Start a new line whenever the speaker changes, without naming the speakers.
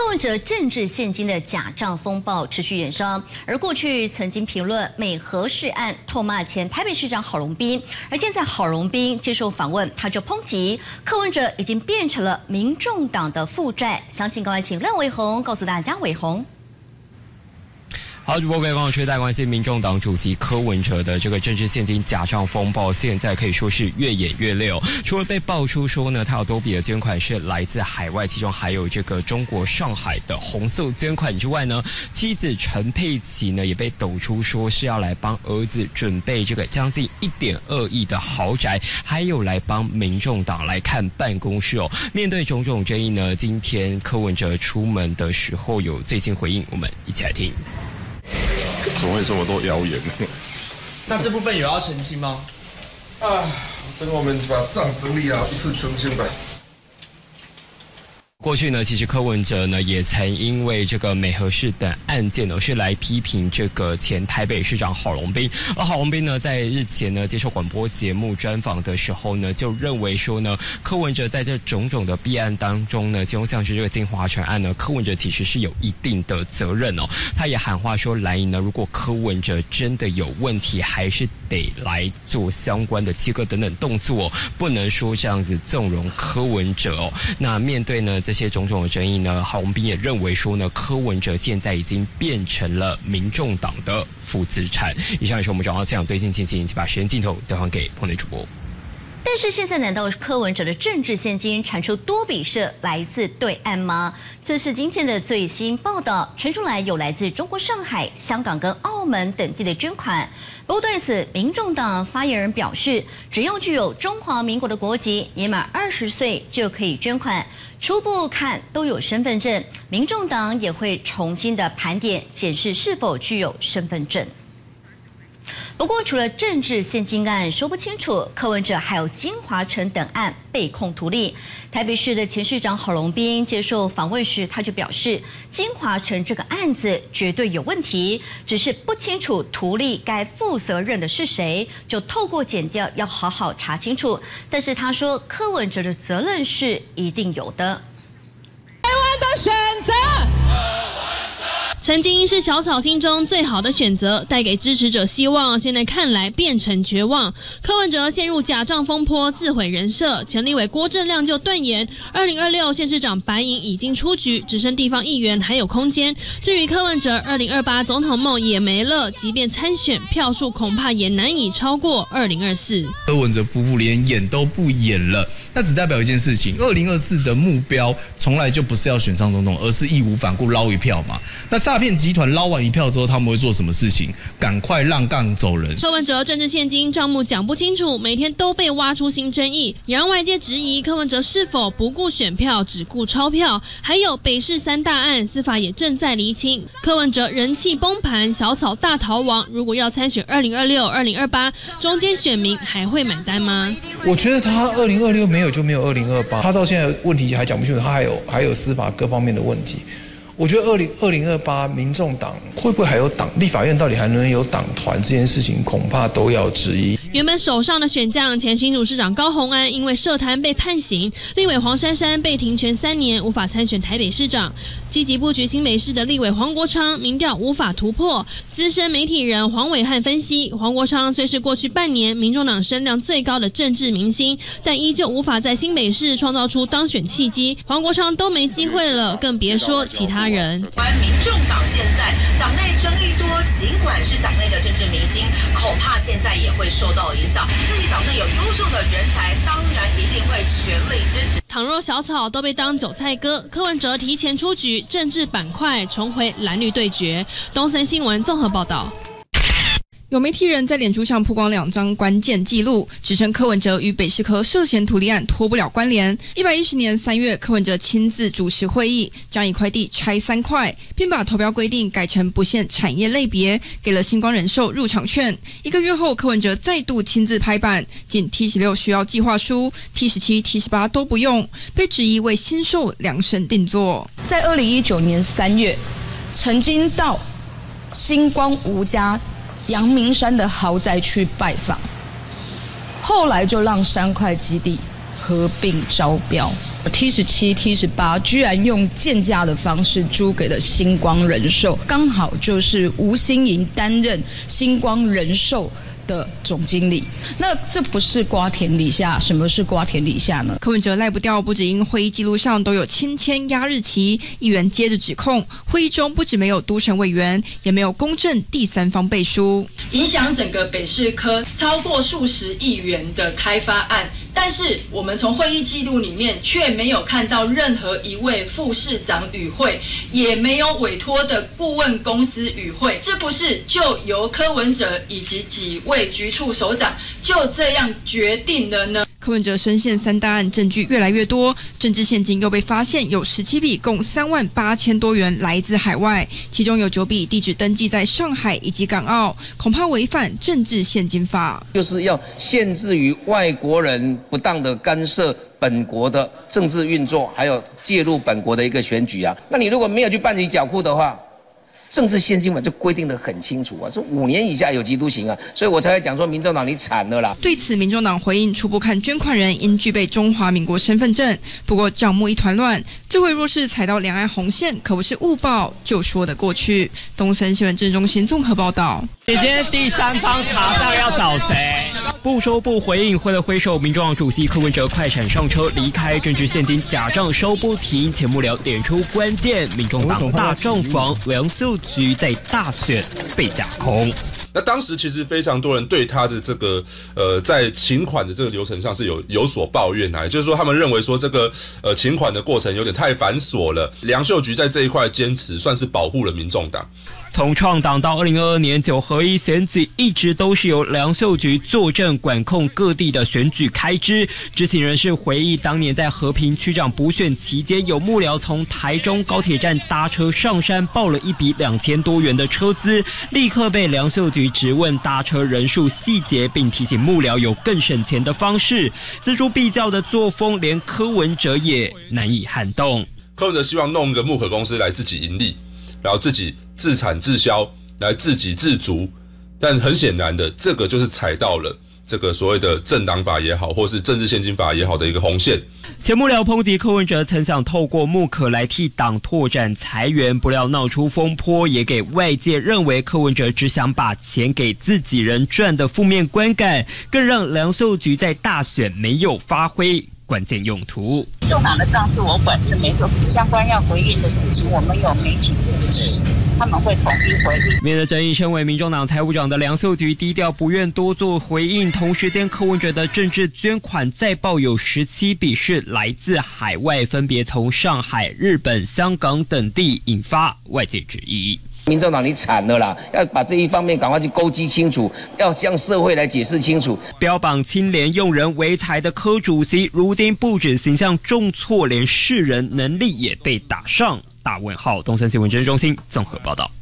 文哲政治现金的假账风暴持续延烧，而过去曾经评论美和事案，痛骂前台北市长郝龙斌，而现在郝龙斌接受访问，他就抨击柯文哲已经变成了民众党的负债。详情赶快请廖伟宏告诉大家，伟宏。
好，主播各位朋友，大家关心民众党主席柯文哲的这个政治现金假账风暴，现在可以说是越演越烈哦。除了被爆出说呢，他有多笔的捐款是来自海外，其中还有这个中国上海的红色捐款之外呢，妻子陈佩琪呢也被抖出说是要来帮儿子准备这个将近1.2亿的豪宅，还有来帮民众党来看办公室哦。面对种种争议呢，今天柯文哲出门的时候有最新回应，我们一起来听。
怎么会这么多谣言呢？
那这部分有要澄清吗？
等我们把账整理好，一次澄清吧。
过去呢，其实柯文哲呢也曾因为这个美和事等案件呢，是来批评这个前台北市长郝龙斌。而郝龙斌呢，在日前呢接受广播节目专访的时候呢，就认为说呢，柯文哲在这种种的弊案当中呢，其中像是这个金华城案呢，柯文哲其实是有一定的责任哦。他也喊话说，蓝营呢，如果柯文哲真的有问题，还是得来做相关的切割等等动作哦，不能说这样子纵容柯文哲哦。那面对呢？ 这些种种的争议呢，郝龙斌也认为说呢，柯文哲现在已经变成了民众党的负资产。以上也是我们转到现场最新情形，请把时间镜头交还给彭内主播。
但是现在难道柯文哲的政治现金传出多笔是来自对岸吗？这是今天的最新报道，传出来有来自中国上海、香港跟澳门等地的捐款。不过对此，民众党发言人表示，只要具有中华民国的国籍，年满20岁就可以捐款。初步看都有身份证，民众党也会重新的盘点检视是否具有身份证。 不过，除了政治现金案说不清楚，柯文哲还有金华城等案被控图利。台北市的前市长郝龙斌接受访问时，他就表示，金华城这个案子绝对有问题，只是不清楚图利该负责任的是谁，就透过检调要好好查清楚。但是他说，柯文哲的责任是一定有的。
台湾的选择。 曾经是小草心中最好的选择，带给支持者希望，现在看来变成绝望。柯文哲陷入假账风波，自毁人设。前立委郭正亮就断言，2026县市长白银已经出局，只剩地方议员还有空间。至于柯文哲2028总统梦也没了，即便参选，票数恐怕也难以超过2024。
柯文哲夫妇连演都不演了，那只代表一件事情：2024的目标从来就不是要选上总统，而是义无反顾捞一票嘛。那诈骗集团捞完一票之后，他们会做什么事情？赶快让杠走人。
柯文哲政治现金账目讲不清楚，每天都被挖出新争议，也让外界质疑柯文哲是否不顾选票，只顾钞票。还有北市3大案，司法也正在厘清。柯文哲人气崩盘，小草大逃亡。如果要参选2026、2028，中间选民还会买单吗？
我觉得他2026没有就没有2028，他到现在问题还讲不清楚，他还有司法各方面的问题。 我觉得2028民众党会不会还有党？立法院到底还能有党团这件事情，恐怕都要质疑。
原本手上的选将前新竹市长高虹安因为涉贪被判刑，立委黄珊珊被停权3年，无法参选台北市长。积极布局新北市的立委黄国昌，民调无法突破。资深媒体人黄伟汉分析，黄国昌虽是过去半年民众党声量最高的政治明星，但依旧无法在新北市创造出当选契机。黄国昌都没机会了，更别说其他人。
民众党现在党内争议多，尽管是党内的政治明星，恐怕现在也会受到影响。自己党内有优秀的人才，当然一定会全力支持。
倘若小草都被当韭菜割，柯文哲提前出局，政治板块重回蓝绿对决。东森新闻综合报道。
有媒体人在脸书上曝光2张关键记录，指称柯文哲与北市科涉嫌图利案脱不了关联。110年3月，柯文哲亲自主持会议，将一块地拆3块，并把投标规定改成不限产业类别，给了星光人寿入场券。1个月后，柯文哲再度亲自拍板，仅 T16需要计划书 ，T17、T18都不用，被质疑为新售量身定做。
在2019年3月，曾经到星光吴家 阳明山的豪宅区拜访，后来就让3块基地合并招标。 T17、T18居然用贱价的方式租给了星光人寿，刚好就是吴欣盈担任星光人寿的总经理，那这不是瓜田李下？什么是瓜田李下呢？
柯文哲赖不掉，不只因会议记录上都有亲签压日期，议员接着指控会议中不只没有都审委员，也没有公正第三方背书，
影响整个北市科超过数十亿元的开发案。但是我们从会议记录里面却没有看到任何一位副市长与会，也没有委托的顾问公司与会，是不是就由柯文哲以及几位局处首长就这样决定了呢？
柯文哲深陷3大案，证据越来越多，政治现金又被发现有17笔，共38000多元来自海外，其中有9笔地址登记在上海以及港澳，恐怕违反政治现金法，
就是要限制于外国人不当的干涉本国的政治运作，还有介入本国的一个选举啊。那你如果没有去办理缴库的话，政治现金法就规定得很清楚啊，是5年以下有期徒刑啊，所以我才会讲说民众党你惨了啦。
对此，民众党回应初步看捐款人应具备中华民国身份证，不过账目一团乱，这回若是踩到两岸红线，可不是误报就说得过去。东森新闻政治中心综合报道。
今天第三方查账要找谁？不说不回应，挥了挥手，民众党主席柯文哲快闪上车离开，政治现金假账收不停。前幕僚点出关键，民众党大账房梁秀菊在大选被架空。
那当时其实非常多人对他的这个在请款的这个流程上是有所抱怨啊，也就是说他们认为说这个请款的过程有点太繁琐了。梁秀菊在这一块坚持，算是保护了民众党。
从创党到2022年9合1选举，一直都是由梁秀菊坐镇管控各地的选举开支。知情人士回忆，当年在和平区长补选期间，有幕僚从台中高铁站搭车上山，报了一笔2000多元的车资，立刻被梁秀菊质问搭车人数细节，并提醒幕僚有更省钱的方式。锱铢必较的作风，连柯文哲也难以撼动。
柯文哲希望弄一个木可公司来自己盈利，然后自己自产自销，来自给自足，但很显然的，这个就是踩到了这个所谓的政党法也好，或是政治现金法也好的一个红线。
前幕僚抨击柯文哲曾想透过木可来替党拓展财源，不料闹出风波，也给外界认为柯文哲只想把钱给自己人赚的负面观感，更让梁秀菊在大选没有发挥关键用途。
民众党的账是我管是没错，相关要回应的事情，我们有媒体支持，他们会统一回应。
面对争议，身为民众党财务长的梁秀菊低调，不愿多做回应。同时间，柯文哲的政治捐款再报有17笔是来自海外，分别从上海、日本、香港等地，引发外界质疑。
民众党你惨了啦，要把这一方面赶快去勾稽清楚，要向社会来解释清楚。
标榜清廉用人唯才的柯主席，如今不止形象重挫，连识人能力也被打上大问号。东森新闻政治中心综合报道。